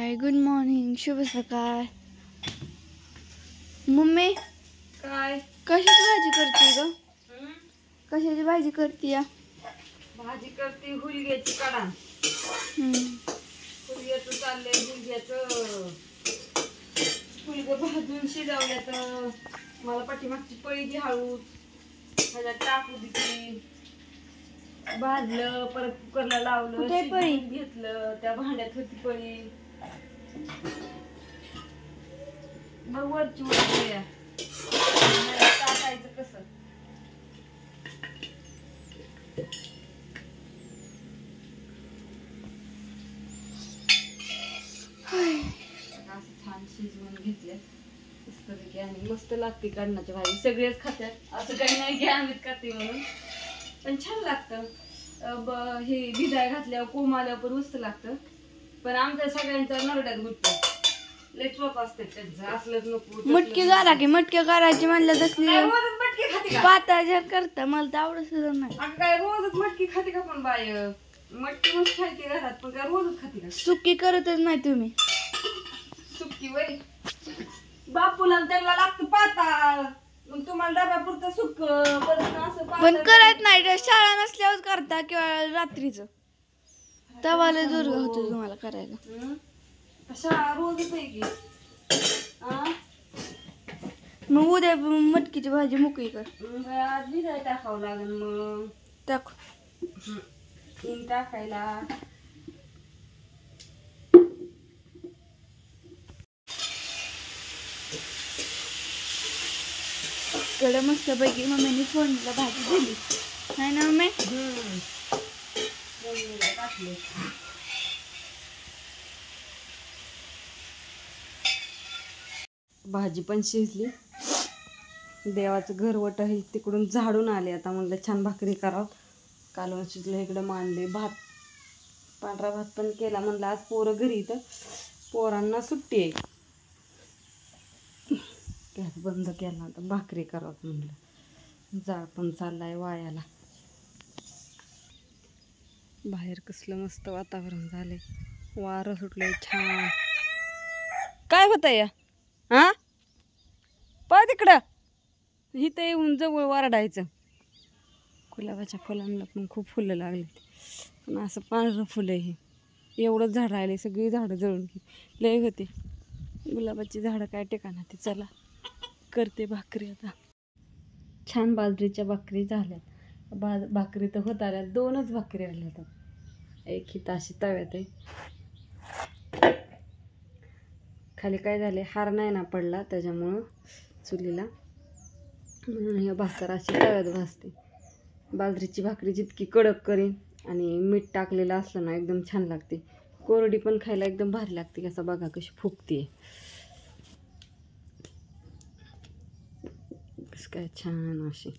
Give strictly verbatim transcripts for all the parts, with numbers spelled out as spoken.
हाय, good morning, शुभ सकाळ. Mummy काय कशाची भाजी करते ग? कशाची भाजी करते या? भाजी करते हुलग्याची काढा. हुलग्याचं चाललंय. हुलग्याचं हुलगं भाजून शिजवल्याचं. मला पाठीमागची पळी घे हळूच ह्याच्यात टाकू दिली. भाजलं, परत कुकरला लावलं, कुठे पळी? शिजवून घेतलं. त्या भांड्यात होती पळी. बघ वरची वरची या. टाकायचं कसं? असं छान शिजवून घेतले मस्तपैकी. आणि मस्त लागते काढण्याची भाजी. सगळेच खात्यात, असं काही नाही की आम्हीच खाते म्हणून, पण छान लागतं. हे भिजाय घातल्यावर कोमाल्यावर पण मस्त लागतं. पण आमच्या सगळ्यांच्या नरड्यात गुटतं. लय चोप असते त्यांचं. असलंच नको मटकी करा की मटकी करायची म्हणलं तसली रोजच मटकी खाते का? पाता करता मला तर आवडत सुद्धा नाही. अगं काय रोजच मटकी खाते का? पण बाय मटकी मस्त खायची घरात, पण काय रोजच खाते का? सुकी करतच नाही तुम्ही. सुक्की वय बापूला त्याला लागतं पाताळ, मग तुम्हाला डब्यापुरतं सुक्क. पण करत नाही, शाळा नसल्यावर करता किंवा रात्रीच तवाला जोर होतो तुम्हाला करायला. शाळा रोजच आहे की. मग उद्या मटकीची भाजी मोकळी कर. आज भिजाय टाकावं लागेल. मग टाक तीन टाकायला. कडे मस्त पैकी मम्मीने फोडणीला भाजी दिली नाही ना मम्मी? टाकले. भाजी पण शिजली. देवाचं घर वट आहे तिकडून झाडून आले. आता म्हणलं छान भाकरी करावं. कालवण शिजलं इकडं मांडले. भात पांढरा भात पण केला. म्हणलं आज पोरं घरी, तर पोरांना सुट्टी आहे. गॅस बंद केला तर भाकरी करावं म्हणलं. जाळ पण चाललाय वायाला. बाहेर कसलं मस्त वातावरण झालंय. वारं सुटलंय छान. काय होतंय या? हा पळ तिकडं. इथं येऊन जवळ वारडायचं. गुलाबाच्या फुलांना पण खूप फुलं लागली. पण असं पांढरं फुलं हे एवढंच झाड राहिले. सगळी झाडं जळून लय होते. गुलाबाची झाडं काय ठिकाणा ती. चला करते भाकरी आता. छान बाजरीच्या भाकरी झाल्यात. बा भाकरी तर होत आल्या. दोनच भाकरी आल्या तर एक ही ताशी तव्यात आहे. खाली काय झाले, हार नाही ना पडला त्याच्यामुळं चुलीला, म्हणून हे भाकर अशी तव्यात भाजते. बाजरीची भाकरी जितकी कडक करीन आणि मीठ टाकलेलं असलं ना एकदम छान लागते. कोरडी पण खायला एकदम भारी लागते. कसं बघा कशी फुगते. कसं काय छान अशी.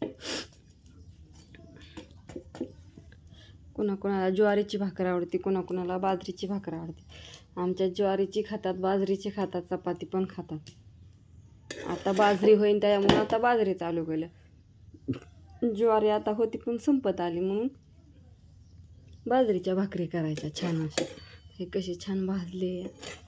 कोणाकोणाला ज्वारीची भाकर आवडते, कोणाकोणाला बाजरीची भाकर आवडते. आमच्या ज्वारीची खातात, बाजरीची खातात, चपाती पण खातात. आता बाजरी होईन त्यामुळे आता बाजरी चालू केलं. ज्वारी आता होती पण संपत आली म्हणून बाजरीच्या भाकरी करायच्या छान अशा. हे कशी छान भाजले.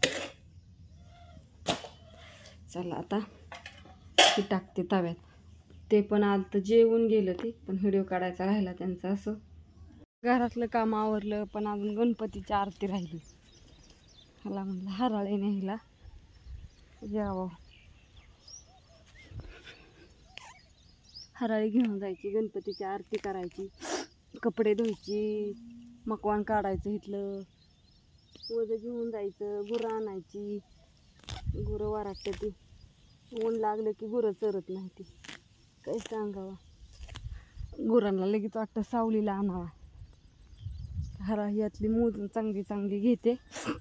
चला आता ती टाकते तव्यात. ते पण आलं तर जेवून गेलं ते, पण व्हिडिओ काढायचा राहिला त्यांचा. असं घरातलं काम आवरलं, पण अजून गणपतीची आरती राहिली. ह्याला म्हणलं हराळे न्यायला यावं. हराळी घेऊन जायची, गणपतीची आरती करायची, कपडे धुवायची, मकवान काढायचं इथलं, वजं घेऊन जायचं, गुरं आणायची. गुरं वराटते ती. ऊन लागलं की गुरं चरत नाही ती. काय सांगावं, गुरांना लगेच वाटतं सावलीला आणावा. हराळी यातली मोजून चांगली चांगली घेते.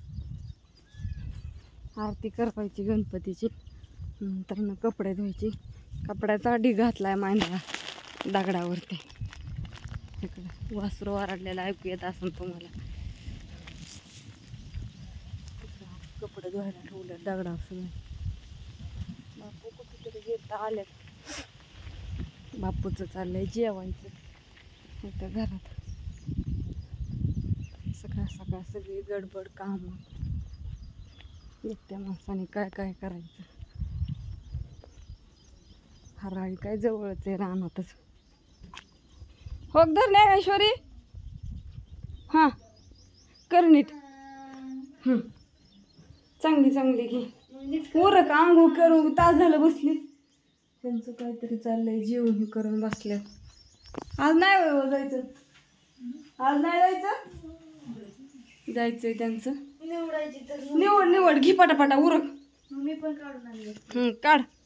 आरती करायची गणपतीची. नंतर मग कपडे धुवायची. कपड्याचा ढीग घातलाय मांडला दगडावरती. इकडं वासरू वराडलेला ऐकू येत असेल तुम्हाला. कपडे धुवायला ठेवले दगडावर सगळे. बापू कुठेतरी गेलं आल्यात. बापूचं चाललंय जेवायचं इथं घरात. सकाळ सकाळ सगळी गडबड काम. एकट्या माणसाने काय काय करायचं. हराळी काय जवळच आहे रानातच. हो धर नाही ऐश्वरी. हां कर नीट. हं. चांगली चांगली घे. उरक आंघोळ करून तास झालं बसली. त्यांचं काहीतरी चाललंय जेवण हे करून बसल्यात. आज नाही हो जायचं. आज नाही जायचं. जायचंय त्यांचं. निवडायची तर निवड निवड घे पटापटा उरक. मी पण काढून आणले. हं काढ.